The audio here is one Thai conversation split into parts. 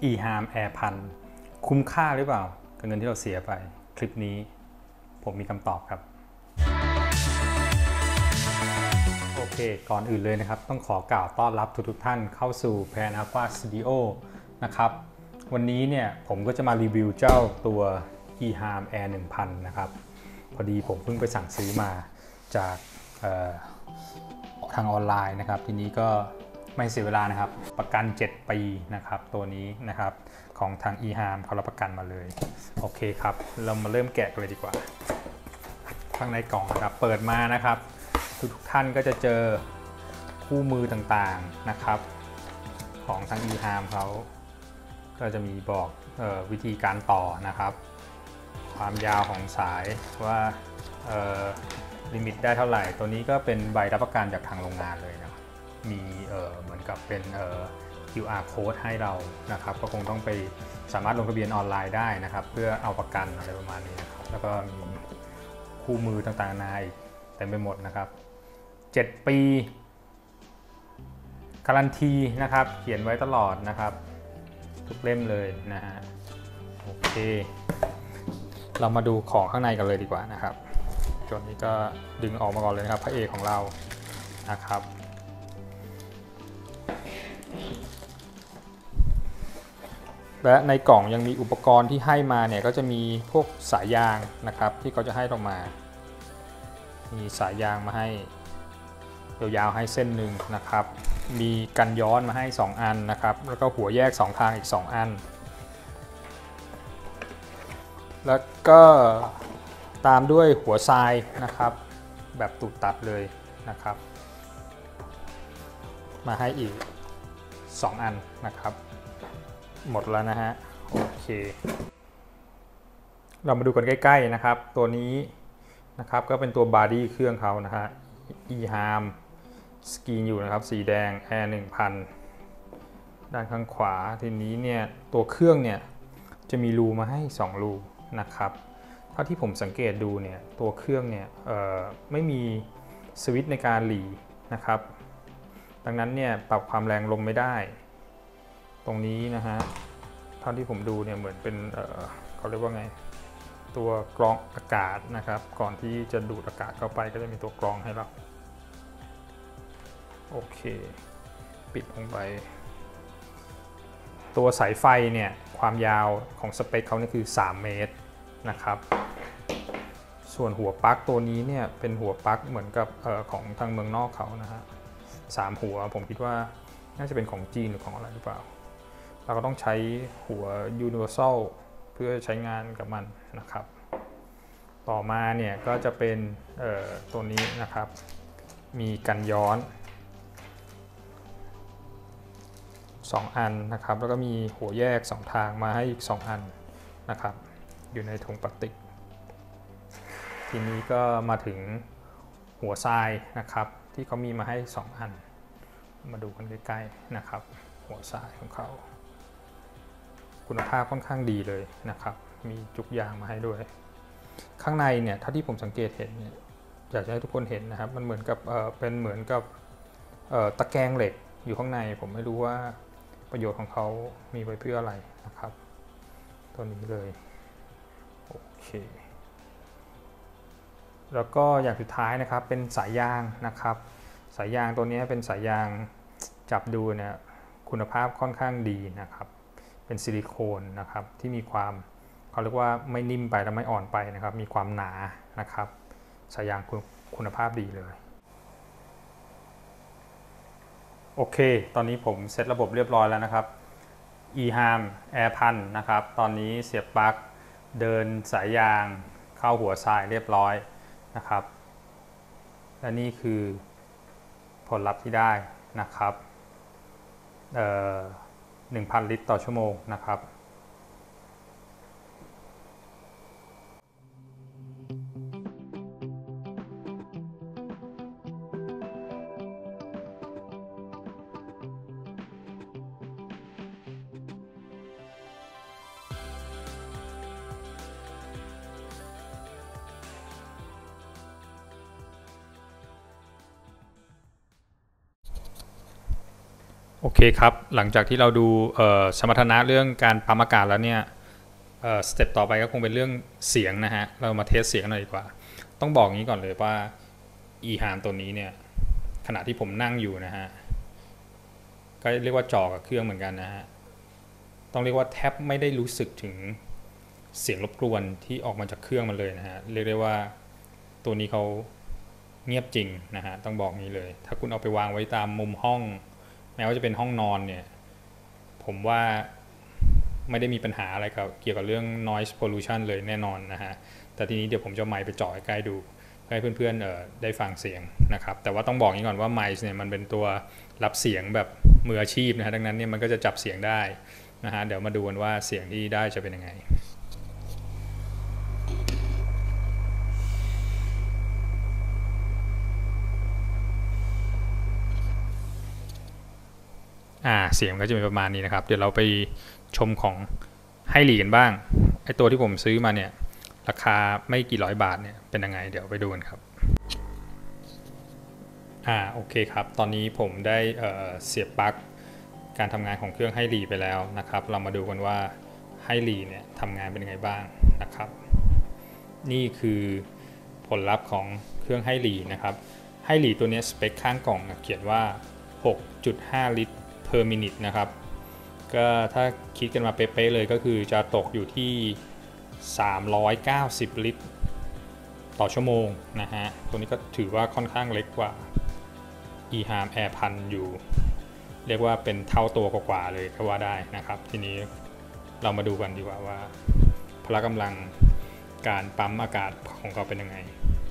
eHarm Air 1000คุ้มค่าหรือเปล่ากับเงินที่เราเสียไปคลิปนี้ผมมีคำตอบครับโอเคก่อนอื่นเลยนะครับต้องขอกล่าวต้อนรับทุกท่านเข้าสู่ Pan Aqua Studio นะครับวันนี้เนี่ยผมก็จะมารีวิวเจ้าตัว eHarm Air 1000นะครับพอดีผมเพิ่งไปสั่งซื้อมาจากทางออนไลน์นะครับทีนี้ก็ไม่เสียเวลานะครับประกัน7ปีนะครับตัวนี้นะครับของทาง eHarm เขารับประกันมาเลยโอเคครับเรามาเริ่มแกะกันเลยดีกว่าข้างในกล่องนะครับเปิดมานะครับทุกท่านก็จะเจอคู่มือต่างๆนะครับของทาง eHarm เขาก็จะมีบอกวิธีการต่อนะครับความยาวของสายว่าลิมิตได้เท่าไหร่ตัวนี้ก็เป็นใบรับประกันจากทางโรงงานเลยนะมีเหมือนกับเป็นQR code ให้เรานะครับก็คงต้องไปสามารถลงทะเบียนออนไลน์ได้นะครับเพื่อเอาประกันอะไรประมาณนี้นะครับแล้วก็มีคู่มือต่างๆนานาอีกเต็มไปหมดนะครับ7ปีการันตีนะครับเขียนไว้ตลอดนะครับทุกเล่มเลยนะฮะโอเคเรามาดูของข้างในกันเลยดีกว่านะครับตัวนี้ก็ดึงออกมาก่อนเลยนะครับพระเอกของเรานะครับและในกล่องยังมีอุปกรณ์ที่ให้มาเนี่ยก็จะมีพวกสายยางนะครับที่เขาจะให้ออกมามีสายยางมาให้ยาวๆให้เส้นหนึ่งนะครับมีกันย้อนมาให้2อันนะครับแล้วก็หัวแยก2ทางอีก2อันแล้วก็ตามด้วยหัวทรายนะครับแบบตูดตัดเลยนะครับมาให้อีก2อันนะครับหมดแล้วนะฮะโอเคเรามาดูกันใกล้ๆนะครับตัวนี้นะครับก็เป็นตัวบอดี้เครื่องเขานะฮะ eHarm สกรีนอยู่นะครับสีแดง Air 1000ด้านข้างขวาทีนี้เนี่ยตัวเครื่องเนี่ยจะมีรูมาให้2รูนะครับเท่าที่ผมสังเกตดูเนี่ยตัวเครื่องเนี่ยไม่มีสวิตช์ในการหลีนะครับดังนั้นเนี่ยปรับความแรงลมไม่ได้ตรงนี้นะฮะเท่าที่ผมดูเนี่ยเหมือนเป็นเขาเรียกว่าไงตัวกรองอากาศนะครับก่อนที่จะดูดอากาศเข้าไปก็จะมีตัวกรองให้เราโอเคปิดลงไปตัวสายไฟเนี่ยความยาวของสเปคเขานี่คือ3เมตรนะครับส่วนหัวปลั๊กตัวนี้เนี่ยเป็นหัวปลั๊กเหมือนกับของทางเมืองนอกเขานะฮะ3หัวผมคิดว่าน่าจะเป็นของจีนหรือของอะไรหรือเปล่าเราก็ต้องใช้หัว Universal เพื่อใช้งานกับมันนะครับต่อมาเนี่ยก็จะเป็นตัวนี้นะครับมีกันย้อน2อันนะครับแล้วก็มีหัวแยก2ทางมาให้อีก2อันนะครับอยู่ในถุงพลาสติกทีนี้ก็มาถึงหัวทรายนะครับที่เขามีมาให้2อันมาดูกันใกล้ๆนะครับหัวทรายของเขาคุณภาพค่อนข้างดีเลยนะครับมีจุกยางมาให้ด้วยข้างในเนี่ยถ้าที่ผมสังเกตเห็นเนี่ยอยากให้ทุกคนเห็นนะครับมันเหมือนกับเป็นเหมือนกับตะแกรงเหล็กอยู่ข้างในผมไม่รู้ว่าประโยชน์ของเขามีไว้เพื่ออะไรนะครับตัวนี้เลยโอเคแล้วก็อย่างสุดท้ายนะครับเป็นสายยางนะครับสายยางตัวนี้เป็นสายยางจับดูเนี่ยคุณภาพค่อนข้างดีนะครับเป็นซิลิโคนนะครับที่มีความเขาเรียกว่าไม่นิ่มไปและไม่อ่อนไปนะครับมีความหนานะครับสายยางคุณภาพดีเลยโอเคตอนนี้ผมเซตระบบเรียบร้อยแล้วนะครับ eHarm Air 1000นะครับตอนนี้เสียบปลั๊กเดินสายยางเข้าหัวทรายเรียบร้อยนะครับและนี่คือผลลัพธ์ที่ได้นะครับ1,000 ลิตรต่อชั่วโมงนะครับโโอเคครับหลังจากที่เราดูสมรรถนะเรื่องการปั๊มอากาศแล้วเนี่ยสเต็ปต่อไปก็คงเป็นเรื่องเสียงนะฮะเรามาเทสเสียงหน่อยดีกว่าต้องบอกงี้ก่อนเลยว่า eHarm ตัวนี้เนี่ยขณะที่ผมนั่งอยู่นะฮะก็เรียกว่าจ่อกับเครื่องเหมือนกันนะฮะต้องเรียกว่าแทบไม่ได้รู้สึกถึงเสียงรบกวนที่ออกมาจากเครื่องมันเลยนะฮะเรียกได้ว่าตัวนี้เขาเงียบจริงนะฮะต้องบอกนี้เลยถ้าคุณเอาไปวางไว้ตามมุมห้องแม้ว่าจะเป็นห้องนอนเนี่ยผมว่าไม่ได้มีปัญหาอะไรเกี่ยวกับเรื่อง noise pollution เลยแน่นอนนะฮะแต่ทีนี้เดี๋ยวผมจะไมค์ไปจ่อใกล้ดูให้เพื่อนๆได้ฟังเสียงนะครับแต่ว่าต้องบอกนี้ก่อนว่าไมค์เนี่ยมันเป็นตัวรับเสียงแบบมืออาชีพนะฮะดังนั้นเนี่ยมันก็จะจับเสียงได้นะฮะเดี๋ยวมาดูกันว่าเสียงที่ได้จะเป็นยังไงเสียงก็จะเป็นประมาณนี้นะครับเดี๋ยวเราไปชมของไฮลีกันบ้างไอตัวที่ผมซื้อมาเนี่ยราคาไม่กี่ร้อยบาทเนี่ยเป็นยังไงเดี๋ยวไปดูกันครับโอเคครับตอนนี้ผมได้เสียบปลั๊กการทำงานของเครื่องไฮลีไปแล้วนะครับเรามาดูกันว่าไฮลีเนี่ยทำงานเป็นยังไงบ้างนะครับนี่คือผลลัพธ์ของเครื่องไฮลีนะครับไฮลีตัวนี้สเปคข้างกล่องเขียนว่า 6.5 ลิตรper minute นะครับก็ถ้าคิดกันมาเป๊ะๆเลยก็คือจะตกอยู่ที่390ลิตรต่อชั่วโมงนะฮะตัวนี้ก็ถือว่าค่อนข้างเล็กกว่า eHarm Air 1000อยู่เรียกว่าเป็นเท่าตัวกว่าเลยก็ว่าได้นะครับทีนี้เรามาดูกันดีกว่าว่าพละกำลังการปั๊มอากาศของเขาเป็นยังไง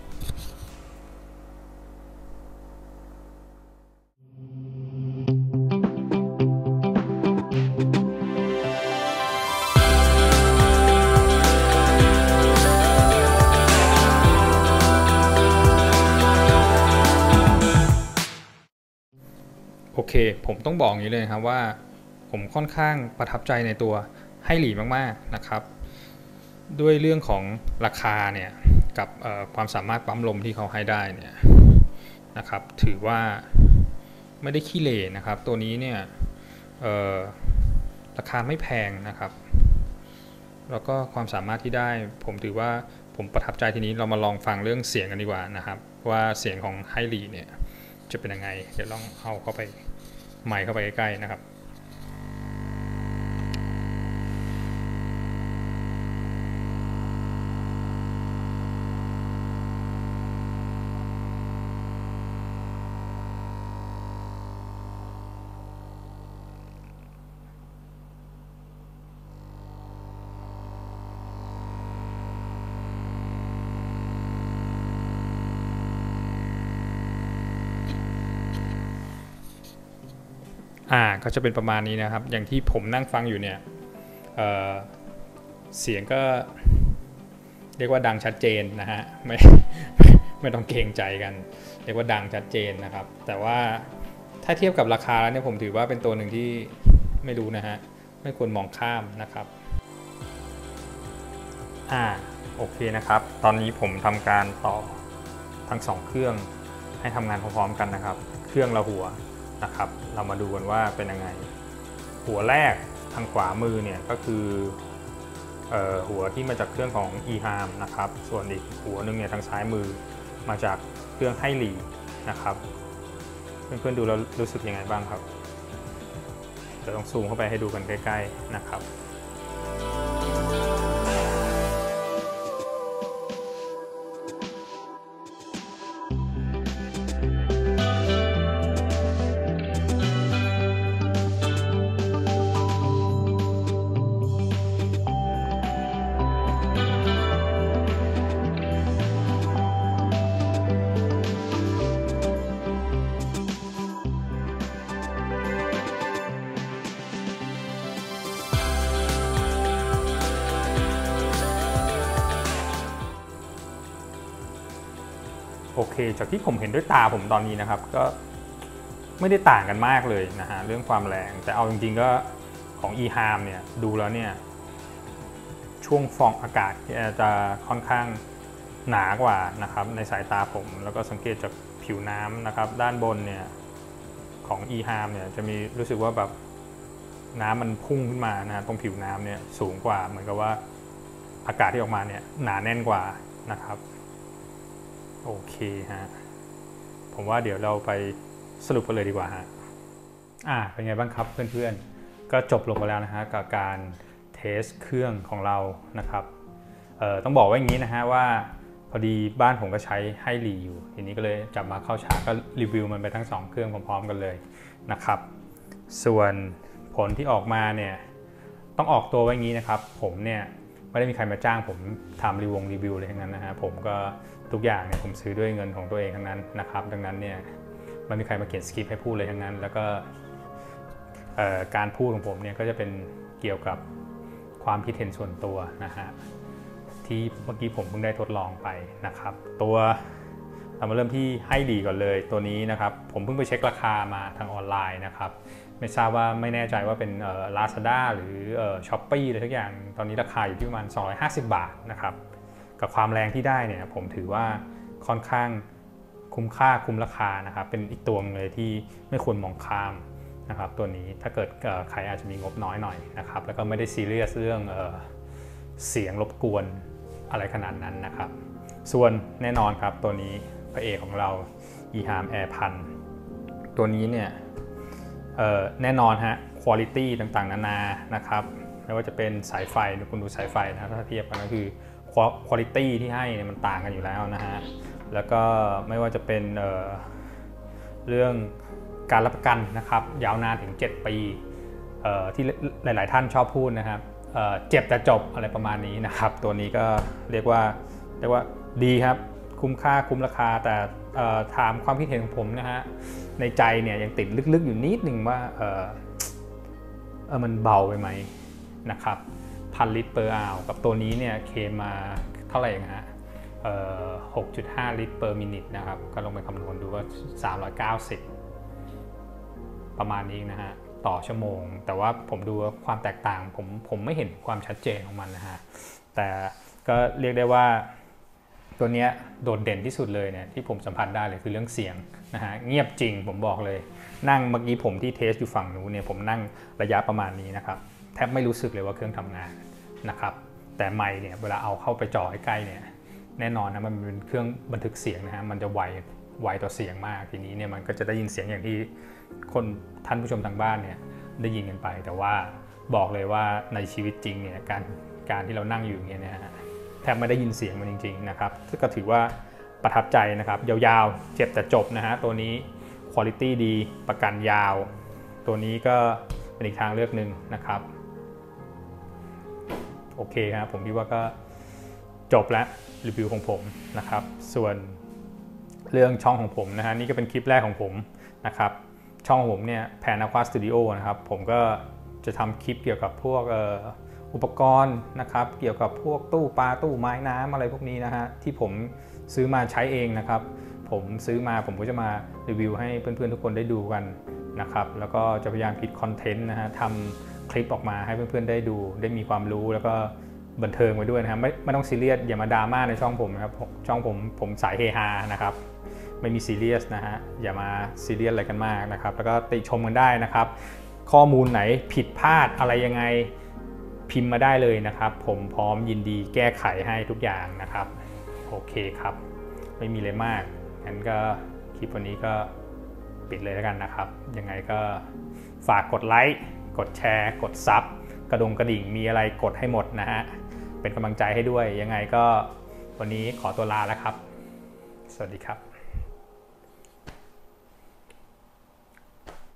โอเคผมต้องบอกอย่างนี้เลยครับว่าผมค่อนข้างประทับใจในตัวไฮลีมากๆนะครับด้วยเรื่องของราคาเนี่ยกับความสามารถปั๊มลมที่เขาให้ได้เนี่ยนะครับถือว่าไม่ได้ขี้เหร่นะครับตัวนี้เนี่ยราคาไม่แพงนะครับแล้วก็ความสามารถที่ได้ผมถือว่าผมประทับใจทีนี้เรามาลองฟังเรื่องเสียงกันดีกว่านะครับว่าเสียงของไฮลีเนี่ยจะเป็นยังไงเดี๋ยวลองเอาเข้าไปไมค์เข้าไปใกล้ๆนะครับก็จะเป็นประมาณนี้นะครับอย่างที่ผมนั่งฟังอยู่เนี่ยเสียงก็เรียกว่าดังชัดเจนนะฮะไม่ต้องเกรงใจกันเรียกว่าดังชัดเจนนะครับแต่ว่าถ้าเทียบกับราคาแล้วเนี่ยผมถือว่าเป็นตัวหนึ่งที่ไม่รู้นะฮะไม่ควรมองข้ามนะครับโอเคนะครับตอนนี้ผมทำการต่อทั้ง2เครื่องให้ทำงานพร้อมๆกันนะครับเครื่องละหัวนะครับเรามาดูกันว่าเป็นยังไงหัวแรกทางขวามือเนี่ยก็คือหัวที่มาจากเครื่องของ eHarm นะครับส่วนอีกหัวนึงเนี่ยทางซ้ายมือมาจากเครื่องไฮลีนะครับเพื่อนๆดูแล้วรู้สึกยังไงบ้างครับจะต้องซูมเข้าไปให้ดูกันใกล้ๆนะครับโอเคจากที่ผมเห็นด้วยตาผมตอนนี้นะครับก็ไม่ได้ต่างกันมากเลยนะฮะเรื่องความแรงแต่เอาจริงๆก็ของ eHarm เนี่ยดูแล้วเนี่ยช่วงฟองอากาศจะค่อนข้างหนากว่านะครับในสายตาผมแล้วก็สังเกตจากผิวน้ำนะครับด้านบนเนี่ยของ eHarm เนี่ยจะมีรู้สึกว่าแบบน้ำมันพุ่งขึ้นมานะตรงผิวน้ำเนี่ยสูงกว่าเหมือนกับว่าอากาศที่ออกมาเนี่ยหนาแน่นกว่านะครับโอเคฮะผมว่าเดี๋ยวเราไปสรุปกันเลยดีกว่าฮะเป็นไงบ้างครับเพื่อนๆก็จบลงไปแล้วนะฮะกับการเทสเครื่องของเรานะครับต้องบอกว่าอย่างนี้นะฮะว่าพอดีบ้านผมก็ใช้ไฮรีอยู่ทีนี้ก็เลยจับมาเข้าฉากก็รีวิวมันไปทั้ง2เครื่องพร้อมๆกันเลยนะครับส่วนผลที่ออกมาเนี่ยต้องออกตัวไว้อย่างนี้นะครับผมเนี่ยไม่ได้มีใครมาจ้างผมทำรีวิวเลยทั้งนั้นนะฮะผมก็ทุกอย่างเนี่ยผมซื้อด้วยเงินของตัวเองทั้งนั้นนะครับดังนั้นเนี่ยไม่มีใครมาเขียนสคริปต์ให้พูดเลยทั้งนั้นแล้วก็การพูดของผมเนี่ยก็จะเป็นเกี่ยวกับความคิดเห็นส่วนตัวนะฮะที่เมื่อกี้ผมเพิ่งได้ทดลองไปนะครับตัวเรามาเริ่มที่ให้ดีก่อนเลยตัวนี้นะครับผมเพิ่งไปเช็คราคามาทางออนไลน์นะครับไม่ทราบว่าไม่แน่ใจว่าเป็นLazada หรือShopee อะไรทุกอย่างตอนนี้ราคาอยู่ที่ประมาณ250 บาทนะครับกับความแรงที่ได้เนี่ยผมถือว่าค่อนข้างคุ้มค่าคุ้มราคานะครับเป็นอีกตัวนึงเลยที่ไม่ควรมองข้ามนะครับตัวนี้ถ้าเกิดใครอาจจะมีงบน้อยหน่อยนะครับแล้วก็ไม่ได้ซีเรียสเรื่องเสียงรบกวนอะไรขนาดนั้นนะครับส่วนแน่นอนครับตัวนี้พระเอกของเรา eHarm Air 1000ตัวนี้เนี่ยแน่นอนฮะคุณภาพต่างๆนานานะครับไม่ว่าจะเป็นสายไฟคุณดูสายไฟนะถ้าเทียบกันก็คือคุณภาพที่ให้เนี่ยมันต่างกันอยู่แล้วนะฮะแล้วก็ไม่ว่าจะเป็นเรื่องการรับประกันนะครับยาวนานถึง7 ปีที่หลายๆท่านชอบพูดนะครับเจ็บแต่จบอะไรประมาณนี้นะครับตัวนี้ก็เรียกว่าดีครับคุ้มค่าคุ้มราคาแต่ถามความคิดเห็นของผมนะฮะในใจเนี่ยยังติดลึกๆอยู่นิดหนึ่งว่ามันเบาไปไหมนะครับ1,000 ลิตรper hour กับตัวนี้เนี่ยเคมาเท่าไหร่นะฮะ6.5 ลิตร per minute นะครับก็ลองไปคำนวณดูว่า390ประมาณนี้นะฮะต่อชั่วโมงแต่ว่าผมดูความแตกต่างผมไม่เห็นความชัดเจนของมันนะฮะแต่ก็เรียกได้ว่าตัวนี้โดดเด่นที่สุดเลยเนี่ยที่ผมสัมผัสได้เลยคือเรื่องเสียงนะฮะเงียบจริงผมบอกเลยนั่งเมื่อกี้ผมที่เทสอยู่ฝั่งนู้นเนี่ยผมนั่งระยะประมาณนี้นะครับแทบไม่รู้สึกเลยว่าเครื่องทำงานนะครับแต่ไมค์เนี่ยเวลาเอาเข้าไปจ่อใกล้ๆเนี่ยแน่นอนนะมันเป็นเครื่องบันทึกเสียงนะฮะมันจะไวต่อเสียงมากทีนี้เนี่ยมันก็จะได้ยินเสียงอย่างที่ท่านผู้ชมทางบ้านเนี่ยได้ยินกันไปแต่ว่าบอกเลยว่าในชีวิตจริงเนี่ยการที่เรานั่งอยู่อย่างเงี้ยนะฮะแทบไม่ได้ยินเสียงมันจริงๆนะครับก็ถือว่าประทับใจนะครับยาวๆเจ็บแต่จบนะฮะตัวนี้คุณภาพดีประกันยาวตัวนี้ก็เป็นอีกทางเลือกหนึ่งนะครับโอเคครับผมคิดว่าก็จบแล้วรีวิวของผมนะครับส่วนเรื่องช่องของผมนะฮะนี่ก็เป็นคลิปแรกของผมนะครับช่องของผมเนี่ยแพนอะควาสตูดิโอนะครับผมก็จะทำคลิปเกี่ยวกับพวกอุปกรณ์นะครับเกี่ยวกับพวกตู้ปลาตู้ไม้น้ำอะไรพวกนี้นะฮะที่ผมซื้อมาใช้เองนะครับผมซื้อมาผมก็จะมารีวิวให้เพื่อนๆทุกคนได้ดูกันนะครับแล้วก็จะพยายามคิดคอนเทนต์นะฮะทำคลิปออกมาให้เพื่อนๆได้ดูได้มีความรู้แล้วก็บันเทิงไปด้วยนะครับไม่ต้องซีเรียสอย่ามาดราม่าในช่องผมนะครับช่องผมสายเฮฮานะครับไม่มีซีเรียสนะฮะอย่ามาซีเรียสอะไรกันมากนะครับแล้วก็ติชมกันได้นะครับข้อมูลไหนผิดพลาดอะไรยังไงพิมพ์มาได้เลยนะครับผมพร้อมยินดีแก้ไขให้ทุกอย่างนะครับโอเคครับไม่มีอะไรมากงั้นก็คลิปวันนี้ก็ปิดเลยแล้วกันนะครับยังไงก็ฝากกดไลค์กดแชร์กดซับกระดิ่งมีอะไรกดให้หมดนะฮะเป็นกำลังใจให้ด้วยยังไงก็วันนี้ขอตัวลาแล้วครับสวัสดีครับ